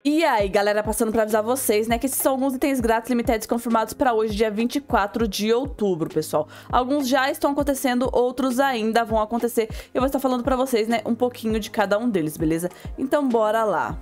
E aí, galera, passando pra avisar vocês, né, que esses são alguns itens grátis limitados confirmados pra hoje, dia 24 de outubro, pessoal. Alguns já estão acontecendo, outros ainda vão acontecer. Eu vou estar falando pra vocês, né, um pouquinho de cada um deles, beleza? Então, bora lá.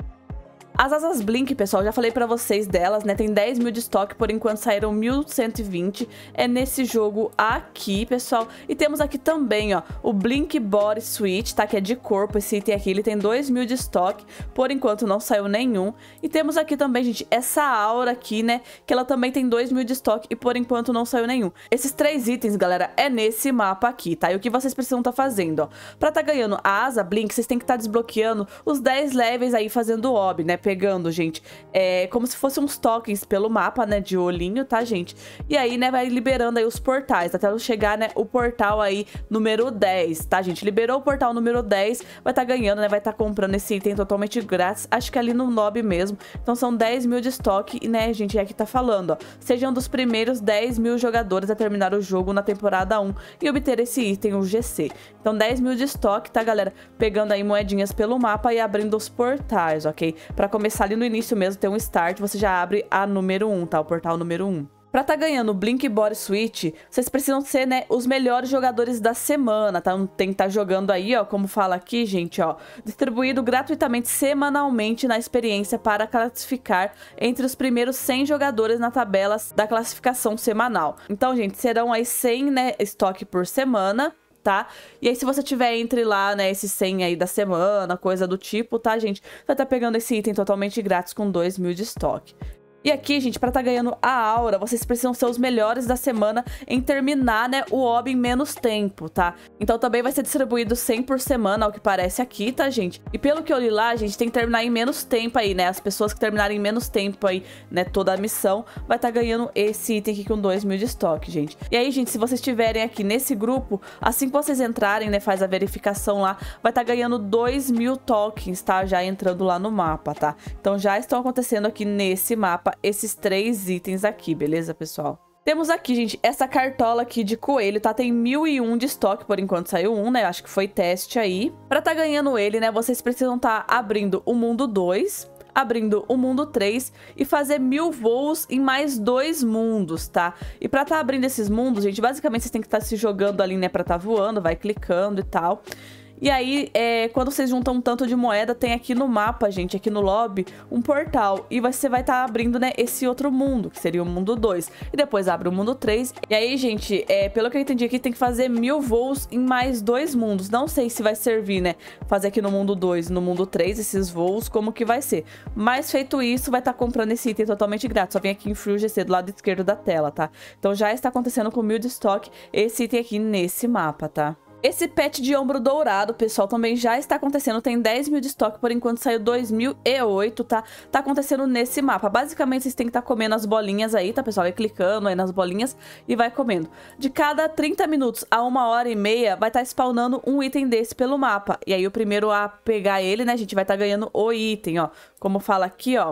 As asas Blink, pessoal, já falei pra vocês delas, né? Tem 10 mil de estoque, por enquanto saíram 1.120. É nesse jogo aqui, pessoal. E temos aqui também, ó, o Blink Body Switch, tá? Que é de corpo, esse item aqui. Ele tem 2 mil de estoque, por enquanto não saiu nenhum. E temos aqui também, gente, essa aura aqui, né? Que ela também tem 2 mil de estoque e por enquanto não saiu nenhum. Esses 3 itens, galera, é nesse mapa aqui, tá? E o que vocês precisam tá fazendo, ó. Pra tá ganhando a asa Blink, vocês têm que tá desbloqueando os 10 levels aí fazendo ob, né? Pegando, gente, como se fossem uns tokens pelo mapa, né, de olhinho, tá, gente? E aí, né, vai liberando aí os portais, até chegar, né, o portal aí número 10, tá, gente? Liberou o portal número 10, vai tá ganhando, né, vai tá comprando esse item totalmente grátis, acho que ali no lobby mesmo. Então são 10 mil de estoque e, né, gente, é aqui tá falando, ó, sejam dos primeiros 10 mil jogadores a terminar o jogo na temporada 1 e obter esse item, o GC. Então 10 mil de estoque, tá, galera? Pegando aí moedinhas pelo mapa e abrindo os portais, ok? Pra começar ali no início mesmo, tem um start, você já abre a número 1, tá? O portal número 1. Pra tá ganhando o Blink Body Switch, vocês precisam ser, né, os melhores jogadores da semana, tá? Tem que estar jogando aí, ó, como fala aqui, gente, ó, distribuído gratuitamente semanalmente na experiência para classificar entre os primeiros 100 jogadores na tabela da classificação semanal. Então, gente, serão aí 100, né, estoque por semana, tá? E aí, se você tiver entre lá, né, esse 100 aí da semana, coisa do tipo, tá, gente? Vai estar pegando esse item totalmente grátis com 2 mil de estoque. E aqui, gente, pra tá ganhando a aura, vocês precisam ser os melhores da semana em terminar, né, o ob em menos tempo, tá? Então também vai ser distribuído 100 por semana, ao que parece aqui, tá, gente? E pelo que eu li lá, gente, tem que terminar em menos tempo aí, né? As pessoas que terminarem em menos tempo aí, né, toda a missão, vai tá ganhando esse item aqui com 2 mil de estoque, gente. E aí, gente, se vocês estiverem aqui nesse grupo, assim que vocês entrarem, né, faz a verificação lá, vai tá ganhando 2 mil tokens, tá? Já entrando lá no mapa, tá? Então já estão acontecendo aqui nesse mapa esses 3 itens aqui, beleza, pessoal? Temos aqui, gente, essa cartola aqui de coelho, tá? Tem 1001 de estoque, por enquanto saiu um, né? Acho que foi teste aí. Pra tá ganhando ele, né, vocês precisam tá abrindo o mundo 2, abrindo o mundo 3 e fazer 1000 voos em mais 2 mundos, tá? E pra tá abrindo esses mundos, gente, basicamente vocês têm que estar se jogando ali, né, pra tá voando, vai clicando e tal. E aí, quando vocês juntam um tanto de moeda, tem aqui no mapa, gente, aqui no lobby, um portal. E você vai estar abrindo, né, esse outro mundo, que seria o mundo 2. E depois abre o mundo 3. E aí, gente, pelo que eu entendi aqui, tem que fazer 1000 voos em mais 2 mundos. Não sei se vai servir, né, fazer aqui no mundo 2 e no mundo 3 esses voos, como que vai ser. Mas feito isso, vai estar comprando esse item totalmente grátis. Só vem aqui em Free GC do lado esquerdo da tela, tá? Então já está acontecendo com 1000 de estoque esse item aqui nesse mapa, tá? Esse pet de ombro dourado, pessoal, também já está acontecendo. Tem 10 mil de estoque, por enquanto saiu 2008, tá? Tá acontecendo nesse mapa. Basicamente, vocês têm que estar comendo as bolinhas aí, tá, pessoal? Vai clicando aí nas bolinhas e vai comendo. De cada 30 minutos a 1h30, vai estar spawnando um item desse pelo mapa. E aí, o primeiro a pegar ele, né, a gente vai estar ganhando o item, ó. Como fala aqui, ó.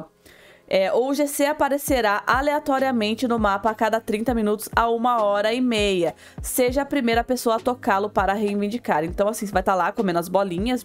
O GC aparecerá aleatoriamente no mapa a cada 30 minutos a 1h30. Seja a primeira pessoa a tocá-lo para reivindicar. Então, assim, você vai estar lá comendo as bolinhas.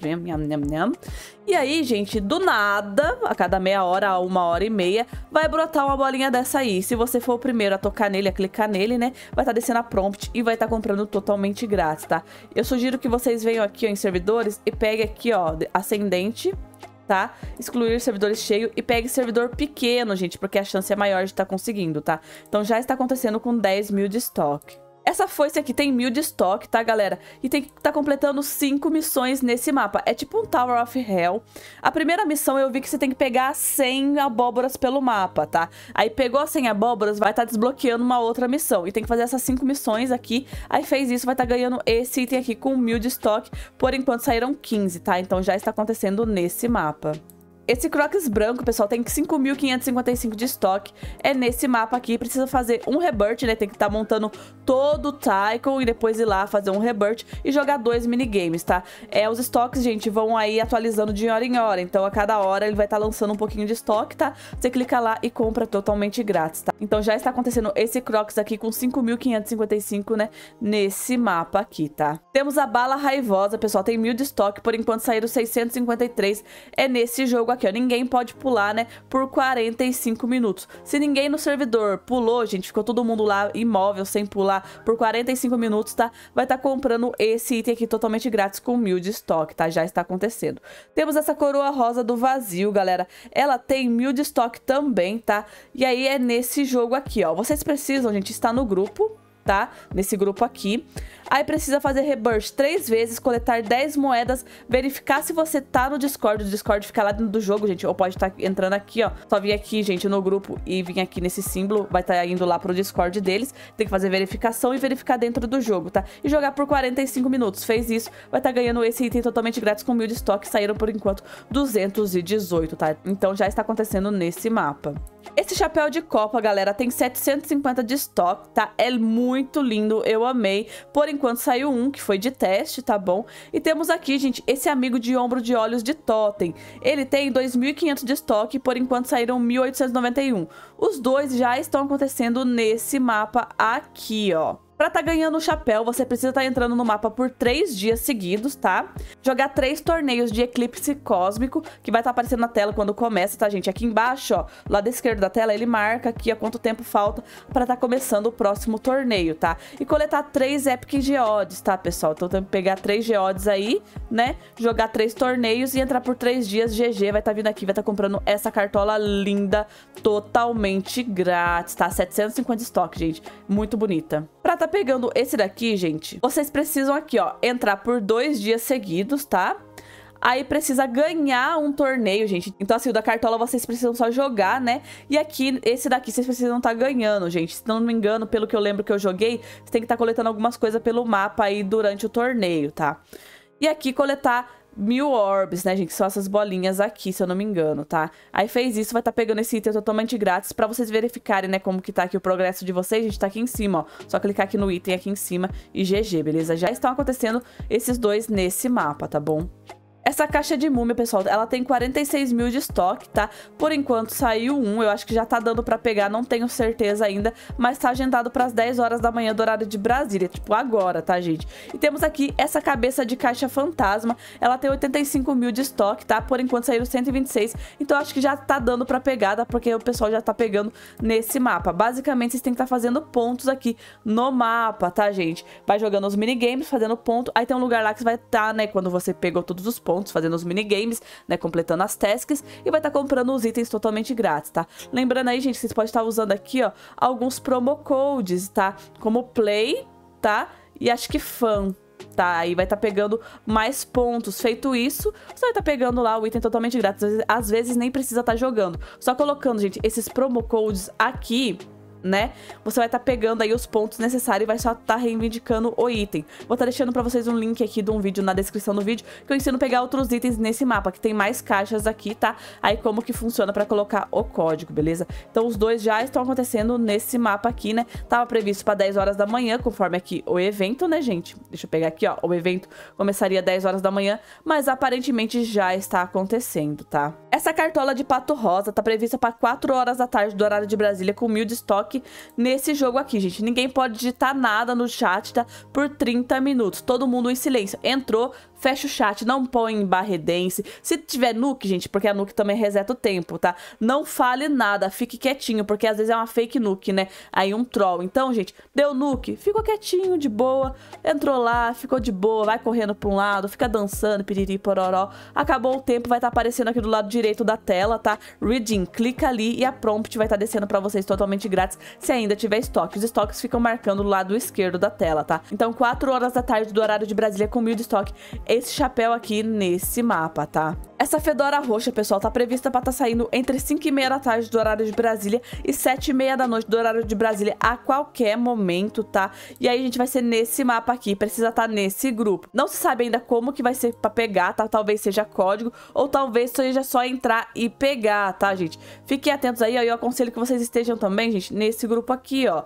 E aí, gente, do nada, a cada meia hora a 1h30, vai brotar uma bolinha dessa aí. Se você for o primeiro a tocar nele, a clicar nele, né, vai estar descendo a prompt e vai estar comprando totalmente grátis, tá? Eu sugiro que vocês venham aqui, ó, em servidores e peguem aqui, ó, ascendente, tá? Excluir servidores cheio e pegue servidor pequeno, gente, porque a chance é maior de estar conseguindo, tá? Então já está acontecendo com 10 mil de estoque. Essa foice aqui tem 1000 de estoque, tá, galera? E tem que estar completando 5 missões nesse mapa. É tipo um Tower of Hell. A primeira missão eu vi que você tem que pegar 100 abóboras pelo mapa, tá? Aí pegou as 100 abóboras, vai estar desbloqueando uma outra missão. E tem que fazer essas 5 missões aqui. Aí fez isso, vai estar ganhando esse item aqui com 1000 de estoque. Por enquanto saíram 15, tá? Então já está acontecendo nesse mapa. Esse Crocs branco, pessoal, tem 5.555 de estoque. É nesse mapa aqui. Precisa fazer um rebirth, né? Tem que estar montando todo o Tycoon e depois ir lá fazer um rebirth e jogar 2 minigames, tá? Os estoques, gente, vão aí atualizando de hora em hora. Então, a cada hora ele vai estar lançando um pouquinho de estoque, tá? Você clica lá e compra totalmente grátis, tá? Então, já está acontecendo esse Crocs aqui com 5.555, né? Nesse mapa aqui, tá? Temos a bala raivosa, pessoal. Tem 1000 de estoque. Por enquanto, saíram 653. É nesse jogo aqui. aqui, ó, ninguém pode pular, né, por 45 minutos. Se ninguém no servidor pulou, gente, ficou todo mundo lá imóvel, sem pular, por 45 minutos, tá? Vai estar comprando esse item aqui totalmente grátis com 1000 de estoque, tá? Já está acontecendo. Temos essa coroa rosa do vazio, galera. Ela tem 1000 de estoque também, tá? E aí é nesse jogo aqui, ó. Vocês precisam, gente, estar no grupo, tá? Nesse grupo aqui. Aí precisa fazer rebirth 3 vezes, coletar 10 moedas, verificar se você tá no Discord. O Discord fica lá dentro do jogo, gente, ou pode estar entrando aqui, ó. Só vir aqui, gente, no grupo e vir aqui nesse símbolo, vai estar indo lá pro Discord deles. Tem que fazer verificação e verificar dentro do jogo, tá? E jogar por 45 minutos. Fez isso, vai estar ganhando esse item totalmente grátis com 1000 de estoque. Saíram por enquanto 218, tá? Então já está acontecendo nesse mapa. Esse chapéu de copa, galera, tem 750 de estoque, tá? É muito lindo, eu amei. Por enquanto saiu um, que foi de teste, tá bom? E temos aqui, gente, esse amigo de ombro de olhos de totem. Ele tem 2.500 de estoque, por enquanto saíram 1.891. Os dois já estão acontecendo nesse mapa aqui, ó. Pra tá ganhando o chapéu, você precisa estar entrando no mapa por 3 dias seguidos, tá? Jogar 3 torneios de eclipse cósmico, que vai estar aparecendo na tela quando começa, tá, gente? Aqui embaixo, ó, lado esquerdo da tela, ele marca aqui, ó, quanto tempo falta pra tá começando o próximo torneio, tá? E coletar 3 Epic Geodes, tá, pessoal? Então tem que pegar 3 Geodes aí, né? Jogar 3 torneios e entrar por 3 dias. GG, vai estar vindo aqui, vai estar comprando essa cartola linda, totalmente grátis, tá? 750 estoque, gente. Muito bonita. Pra tá pegando esse daqui, gente, vocês precisam aqui, ó, entrar por 2 dias seguidos, tá? Aí precisa ganhar um torneio, gente. Então, assim, o da cartola vocês precisam só jogar, né? E aqui, esse daqui vocês precisam estar ganhando, gente. Se não me engano, pelo que eu lembro que eu joguei, você tem que estar coletando algumas coisas pelo mapa aí durante o torneio, tá? E aqui coletar 1000 orbs, né, gente? Que são essas bolinhas aqui, se eu não me engano, tá? Aí fez isso, vai estar pegando esse item totalmente grátis pra vocês verificarem, né, como que tá aqui o progresso de vocês. Gente, tá aqui em cima, ó. Só clicar aqui no item aqui em cima e GG, beleza? Já estão acontecendo esses dois nesse mapa, tá bom? Essa caixa de múmia, pessoal, ela tem 46.000 de estoque, tá? Por enquanto saiu um, eu acho que já tá dando pra pegar, não tenho certeza ainda, mas tá agendado pras 10 horas da manhã do horário de Brasília, tipo agora, tá, gente? E temos aqui essa cabeça de caixa fantasma, ela tem 85.000 de estoque, tá? Por enquanto saíram 126, então eu acho que já tá dando pra pegar, tá? Porque o pessoal já tá pegando nesse mapa. Basicamente, vocês têm que estar fazendo pontos aqui no mapa, tá, gente? Vai jogando os minigames, fazendo ponto, aí tem um lugar lá que você vai estar, né, quando você pegou todos os pontos, fazendo os minigames, né, completando as tasks, e vai estar comprando os itens totalmente grátis, tá? Lembrando aí, gente, vocês podem estar usando aqui, ó, alguns promo codes, tá? Como Play, tá? E acho que Fan, tá? Aí vai estar pegando mais pontos. Feito isso, você vai estar pegando lá o item totalmente grátis. Às vezes nem precisa estar jogando. Só colocando, gente, esses promo codes aqui, né? Você vai estar pegando aí os pontos necessários e vai só estar reivindicando o item. Vou estar deixando pra vocês um link aqui de um vídeo na descrição do vídeo que eu ensino a pegar outros itens nesse mapa, que tem mais caixas aqui, tá? Aí como que funciona pra colocar o código, beleza? Então os dois já estão acontecendo nesse mapa aqui, né? Tava previsto pra 10 horas da manhã, conforme aqui o evento, né, gente? Deixa eu pegar aqui, ó. O evento começaria 10 horas da manhã, mas aparentemente já está acontecendo, tá? Essa cartola de pato rosa tá prevista pra 4 horas da tarde do horário de Brasília, com 1000 de estoque nesse jogo aqui, gente. Ninguém pode digitar nada no chat, tá? Por 30 minutos. Todo mundo em silêncio. Entrou, fecha o chat, não põe em barredense. Se tiver nuke, gente, porque a nuke também reseta o tempo, tá? Não fale nada, fique quietinho, porque às vezes é uma fake nuke, né? Aí um troll. Então, gente, deu nuke, ficou quietinho, de boa. Entrou lá, ficou de boa, vai correndo pra um lado, fica dançando, piriri, pororó. Acabou o tempo, vai estar aparecendo aqui do lado direito da tela, tá? Redeem, clica ali e a prompt vai estar descendo pra vocês totalmente grátis, se ainda tiver estoque. Os estoques ficam marcando do lado esquerdo da tela, tá? Então, 4 horas da tarde do horário de Brasília, com 1000 de estoque, esse chapéu aqui nesse mapa, tá? Essa fedora roxa, pessoal, tá prevista pra tá saindo entre 5h30 da tarde do horário de Brasília e 7h30 da noite do horário de Brasília a qualquer momento, tá? E aí a gente vai ser nesse mapa aqui, precisa estar nesse grupo. Não se sabe ainda como que vai ser pra pegar, tá? Talvez seja código ou talvez seja só entrar e pegar, tá, gente? Fiquem atentos aí, ó, eu aconselho que vocês estejam também, gente, nesse grupo aqui, ó.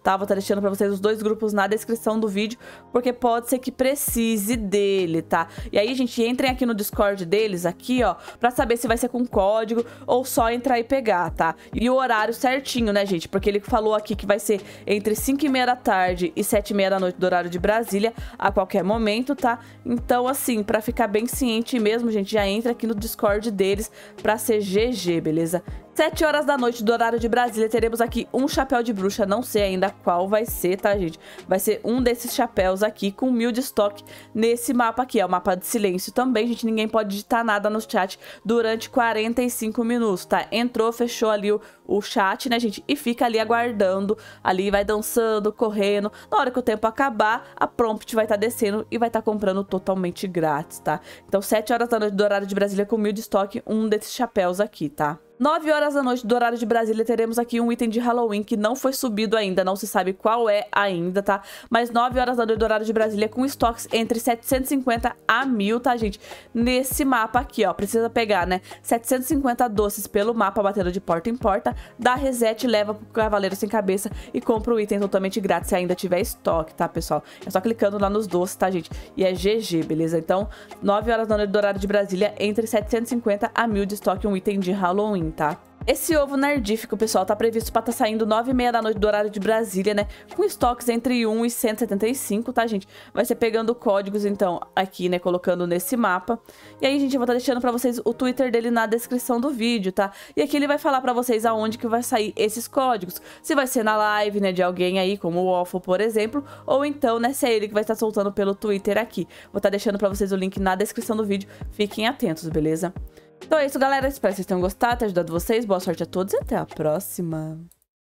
tá? Vou estar deixando pra vocês os dois grupos na descrição do vídeo, porque pode ser que precise dele, tá? E aí, gente, entrem aqui no Discord deles, aqui, ó, pra saber se vai ser com código ou só entrar e pegar, tá? E o horário certinho, né, gente? Porque ele falou aqui que vai ser entre 5h30 da tarde e 7h30 da noite do horário de Brasília, a qualquer momento, tá? Então, assim, pra ficar bem ciente mesmo, gente, já entra aqui no Discord deles pra ser GG, beleza? 7 horas da noite do horário de Brasília, teremos aqui um chapéu de bruxa, não sei ainda qual vai ser, tá, gente? Vai ser um desses chapéus aqui, com 1000 de estoque nesse mapa aqui, é o mapa de silêncio também, gente, ninguém pode digitar nada no chat durante 45 minutos, tá? Entrou, fechou ali o chat, né, gente? E fica ali aguardando, ali vai dançando, correndo, na hora que o tempo acabar, a prompt vai estar descendo e vai estar comprando totalmente grátis, tá? Então, 7 horas da noite do horário de Brasília, com 1000 de estoque, um desses chapéus aqui, tá? 9 horas da noite do horário de Brasília, teremos aqui um item de Halloween que não foi subido ainda, não se sabe qual é ainda, tá? Mas 9 horas da noite do horário de Brasília, com estoques entre 750 a 1000, tá, gente? Nesse mapa aqui, ó, precisa pegar, né? 750 doces pelo mapa, batendo de porta em porta, dá reset, leva pro Cavaleiro Sem Cabeça e compra o item totalmente grátis se ainda tiver estoque, tá, pessoal? É só clicando lá nos doces, tá, gente? E é GG, beleza? Então, 9 horas da noite do horário de Brasília, entre 750 a 1000 de estoque, um item de Halloween, tá? Esse ovo nerdífico, pessoal, tá previsto pra tá saindo 9h30 da noite do horário de Brasília, né? Com estoques entre 1 e 175, tá, gente? Vai ser pegando códigos, então, aqui, né? Colocando nesse mapa. E aí, gente, eu vou estar deixando pra vocês o Twitter dele na descrição do vídeo, tá? E aqui ele vai falar pra vocês aonde que vai sair esses códigos. Se vai ser na live, né, de alguém aí, como o Waffle, por exemplo. Ou então, né, se é ele que vai estar soltando pelo Twitter aqui. Vou estar deixando pra vocês o link na descrição do vídeo. Fiquem atentos, beleza? Então é isso, galera. Espero que vocês tenham gostado, ter ajudado vocês. Boa sorte a todos e até a próxima.